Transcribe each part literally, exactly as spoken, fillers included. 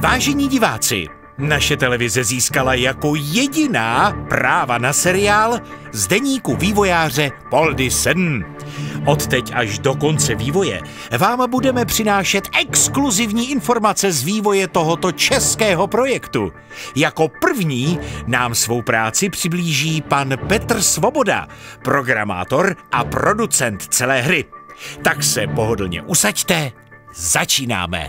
Vážení diváci, naše televize získala jako jediná práva na seriál z deníku vývojáře Poldy sedm. Odteď až do konce vývoje vám budeme přinášet exkluzivní informace z vývoje tohoto českého projektu. Jako první nám svou práci přiblíží pan Petr Svoboda, programátor a producent celé hry. Tak se pohodlně usaďte, začínáme.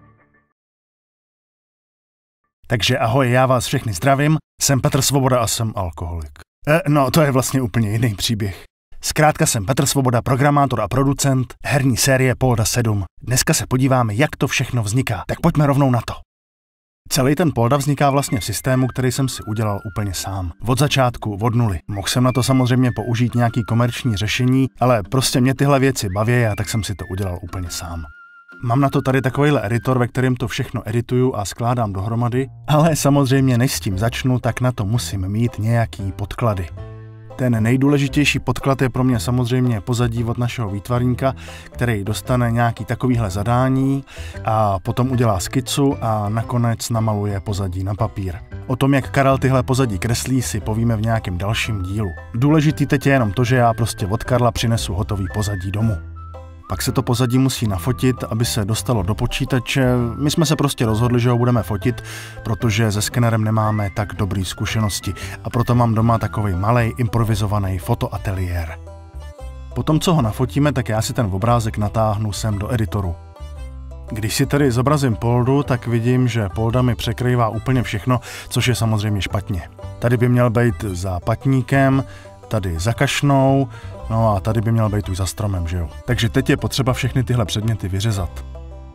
Takže ahoj, já vás všechny zdravím, jsem Petr Svoboda a jsem alkoholik. E, no, to je vlastně úplně jiný příběh. Zkrátka jsem Petr Svoboda, programátor a producent herní série Polda sedm. Dneska se podíváme, jak to všechno vzniká, tak pojďme rovnou na to. Celý ten Polda vzniká vlastně v systému, který jsem si udělal úplně sám. Od začátku, od nuly. Mohl jsem na to samozřejmě použít nějaký komerční řešení, ale prostě mě tyhle věci baví a tak jsem si to udělal úplně sám. Mám na to tady takovýhle editor, ve kterém to všechno edituju a skládám dohromady, ale samozřejmě než s tím začnu, tak na to musím mít nějaký podklady. Ten nejdůležitější podklad je pro mě samozřejmě pozadí od našeho výtvarníka, který dostane nějaký takovýhle zadání a potom udělá skicu a nakonec namaluje pozadí na papír. O tom, jak Karel tyhle pozadí kreslí, si povíme v nějakém dalším dílu. Důležitý teď je jenom to, že já prostě od Karla přinesu hotový pozadí domů. Pak se to pozadí musí nafotit, aby se dostalo do počítače. My jsme se prostě rozhodli, že ho budeme fotit, protože se skenerem nemáme tak dobré zkušenosti a proto mám doma takovej malej improvizovaný fotoateliér. Potom, co ho nafotíme, tak já si ten obrázek natáhnu sem do editoru. Když si tedy zobrazím Poldu, tak vidím, že Polda mi překrývá úplně všechno, což je samozřejmě špatně. Tady by měl být za patníkem, tady za kašnou, no a tady by měl být už za stromem, že jo. Takže teď je potřeba všechny tyhle předměty vyřezat.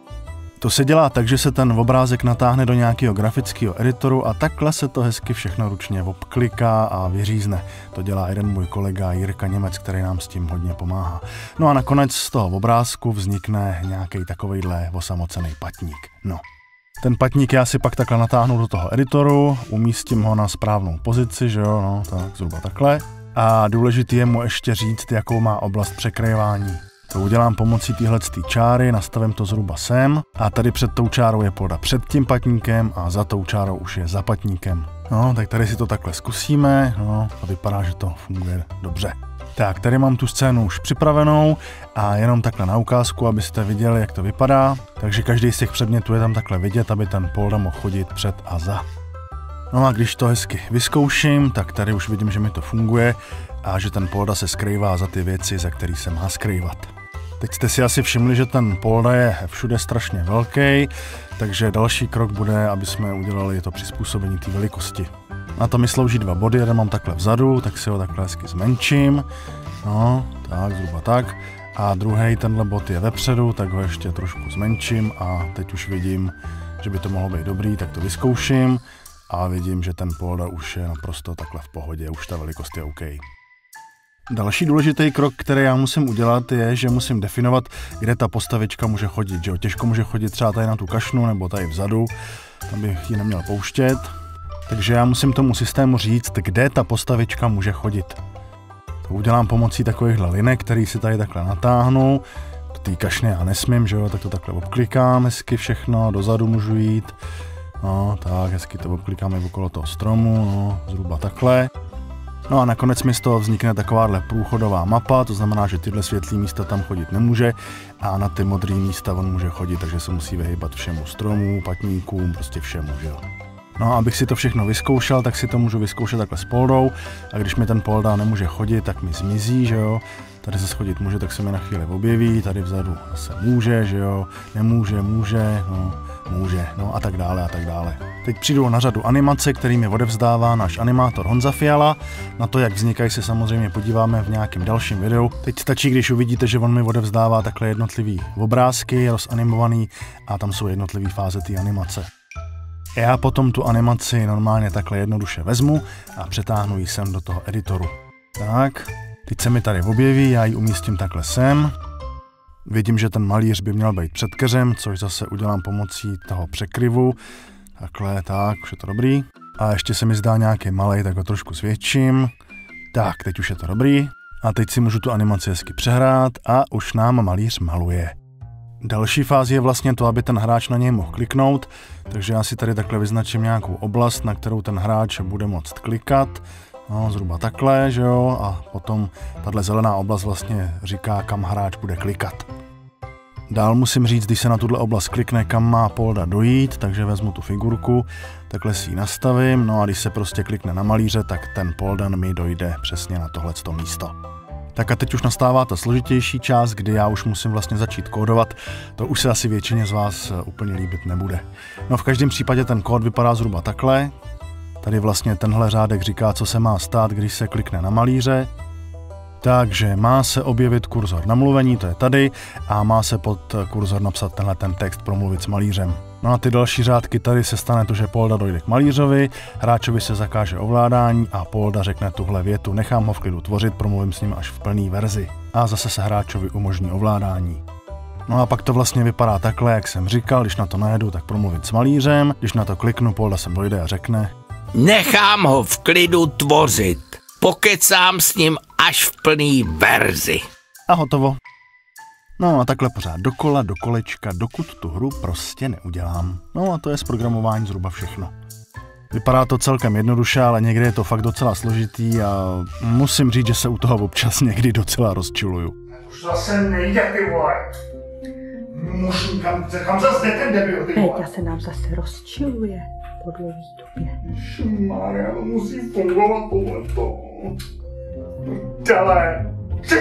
To se dělá tak, že se ten obrázek natáhne do nějakého grafického editoru a takhle se to hezky všechno ručně obkliká a vyřízne. To dělá jeden můj kolega Jirka Němec, který nám s tím hodně pomáhá. No a nakonec z toho obrázku vznikne nějaký takovejhle osamocený patník. No. Ten patník já si pak takhle natáhnu do toho editoru, umístím ho na správnou pozici, že jo, no, tak zhruba takhle. A důležitý je mu ještě říct, jakou má oblast překrývání. To udělám pomocí téhletý čáry, nastavím to zhruba sem a tady před tou čárou je Polda před tím patníkem a za tou čárou už je za patníkem. No, tak tady si to takhle zkusíme, no a vypadá, že to funguje dobře. Tak, tady mám tu scénu už připravenou a jenom takhle na ukázku, abyste viděli, jak to vypadá. Takže každý z těch předmětů je tam takhle vidět, aby ten Polda mohl chodit před a za. No a když to hezky vyzkouším, tak tady už vidím, že mi to funguje a že ten Polda se skrývá za ty věci, za který se má skrývat. Teď jste si asi všimli, že ten Polda je všude strašně velký, takže další krok bude, aby jsme udělali to přizpůsobení té velikosti. Na to mi slouží dva body, jeden mám takhle vzadu, tak si ho takhle hezky zmenším. No, tak, zhruba tak. A druhý, tenhle bod je vepředu, tak ho ještě trošku zmenším a teď už vidím, že by to mohlo být dobrý, tak to vyzkouším. A vidím, že ten Polda už je naprosto takhle v pohodě, už ta velikost je OK. Další důležitý krok, který já musím udělat, je, že musím definovat, kde ta postavička může chodit. Že jo? Těžko může chodit třeba tady na tu kašnu nebo tady vzadu, tam bych ji neměl pouštět. Takže já musím tomu systému říct, kde ta postavička může chodit. To udělám pomocí takovýchhle linek, který si tady takhle natáhnu. Do té kašny já nesmím, že jo? Tak to takhle obklikám hezky všechno, dozadu můžu jít. No, tak hezky to obklikáme okolo toho stromu, no, zhruba takhle. No a nakonec mi z toho vznikne takováhle průchodová mapa, to znamená, že tyhle světlý místa tam chodit nemůže a na ty modrý místa on může chodit, takže se musí vyhýbat všemu stromů, patníkům, prostě všemu, že jo. No a abych si to všechno vyzkoušel, tak si to můžu vyzkoušet takhle s Poldou a když mi ten Polda nemůže chodit, tak mi zmizí, že jo. Tady se schodit může, tak se mi na chvíli objeví, tady vzadu se může, že jo, nemůže, může, no, může, no a tak dále a tak dále. Teď přijdou na řadu animace, kterými odevzdává náš animátor Honza Fiala. Na to, jak vznikají, se samozřejmě podíváme v nějakém dalším videu. Teď stačí, když uvidíte, že on mi odevzdává takhle jednotlivý obrázky, rozanimovaný a tam jsou jednotlivý fáze té animace. Já potom tu animaci normálně takhle jednoduše vezmu a přetáhnu ji sem do toho editoru. Tak, teď se mi tady objeví, já ji umístím takhle sem. Vidím, že ten malíř by měl být před keřem, což zase udělám pomocí toho překryvu. Takhle, tak, už je to dobrý. A ještě se mi zdá nějaký malej, tak ho trošku zvětším. Tak, teď už je to dobrý. A teď si můžu tu animaci hezky přehrát a už nám malíř maluje. Další fáze je vlastně to, aby ten hráč na něj mohl kliknout, takže já si tady takhle vyznačím nějakou oblast, na kterou ten hráč bude moct klikat. No, zhruba takhle, že jo, a potom tahle zelená oblast vlastně říká, kam hráč bude klikat. Dál musím říct, když se na tuhle oblast klikne, kam má Polda dojít, takže vezmu tu figurku, takhle si ji nastavím, no a když se prostě klikne na malíře, tak ten Poldan mi dojde přesně na tohleto místo. Tak a teď už nastává ta složitější část, kdy já už musím vlastně začít kódovat, to už se asi většině z vás úplně líbit nebude. No v každém případě ten kód vypadá zhruba takhle. Tady vlastně tenhle řádek říká, co se má stát, když se klikne na malíře. Takže má se objevit kurzor na mluvení, to je tady, a má se pod kurzor napsat tenhle ten text promluvit s malířem. No a ty další řádky tady se stane to, že Polda dojde k malířovi, hráčovi se zakáže ovládání a Polda řekne tuhle větu, nechám ho v klidu tvořit, promluvím s ním až v plné verzi. A zase se hráčovi umožní ovládání. No a pak to vlastně vypadá takhle, jak jsem říkal, když na to najedu, tak promluvit s malířem, když na to kliknu, Polda sem dojde a řekne: nechám ho v klidu tvořit, pokecám s ním až v plný verzi. A hotovo. No a takhle pořád dokola, do kolečka, dokud tu hru prostě neudělám. No a to je z programování zhruba všechno. Vypadá to celkem jednoduše, ale někdy je to fakt docela složitý a musím říct, že se u toho občas někdy docela rozčiluju. Už zase nejde, ty vole. Musím, kam, kam zase jde ten debil, ty vole. Péťa se nám zase rozčiluje po dlouhý době. Ježišmarja, to musí fungovat tohleto. Dele.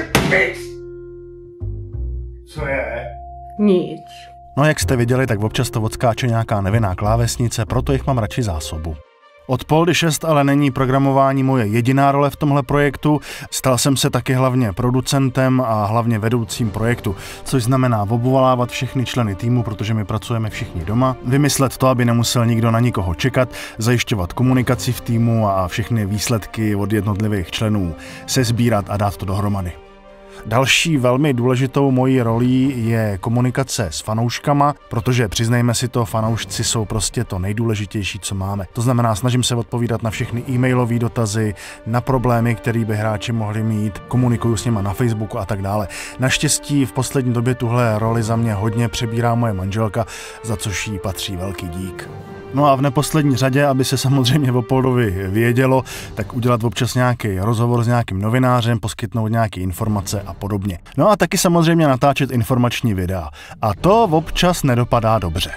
Co je? Nic. No jak jste viděli, tak občas to odskáče nějaká nevinná klávesnice, proto jich mám radši zásobu. Od Poldy šest ale není programování moje jediná role v tomhle projektu, stal jsem se taky hlavně producentem a hlavně vedoucím projektu, což znamená obvolávat všechny členy týmu, protože my pracujeme všichni doma, vymyslet to, aby nemusel nikdo na nikoho čekat, zajišťovat komunikaci v týmu a všechny výsledky od jednotlivých členů sesbírat a dát to dohromady. Další velmi důležitou mojí rolí je komunikace s fanouškama, protože přiznejme si to, fanoušci jsou prostě to nejdůležitější, co máme. To znamená, snažím se odpovídat na všechny e-mailové dotazy, na problémy, které by hráči mohli mít, komunikuju s nima na Facebooku a tak dále. Naštěstí v poslední době tuhle roli za mě hodně přebírá moje manželka, za což jí patří velký dík. No a v neposlední řadě, aby se samozřejmě o Poldovi vědělo, tak udělat občas nějaký rozhovor s nějakým novinářem, poskytnout nějaké informace a podobně. No a taky samozřejmě natáčet informační videa. A to občas nedopadá dobře.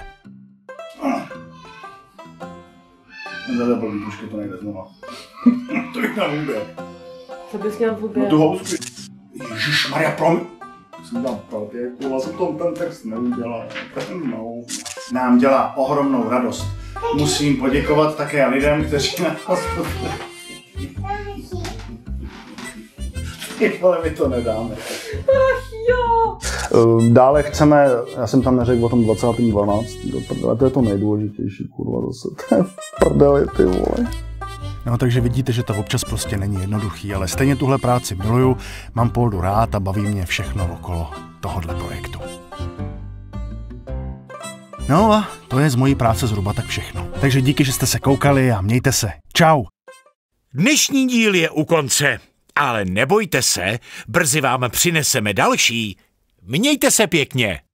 Zade blbý, trošku to nejde znova. To bych měl vůbec. Co bys měl vůbec? No tu housku. Ježišmarja, promiň. Jsem dal papěku, a se tom ten text neudělal. No. Nám dělá ohromnou radost. Musím poděkovat také lidem, kteří nás podporují. Ale my to nedáme. Ach jo! Dále chceme, já jsem tam neřekl o tom dvacátého dvanáctého do prdele, to je to nejdůležitější, kurva, zase, to je v prdeli, ty vole. No takže vidíte, že to občas prostě není jednoduchý, ale stejně tuhle práci miluju, mám Poldu rád a baví mě všechno okolo tohohle projektu. No a to je z mojí práce zhruba tak všechno. Takže díky, že jste se koukali a mějte se. Čau! Dnešní díl je u konce, ale nebojte se, brzy vám přineseme další. Mějte se pěkně!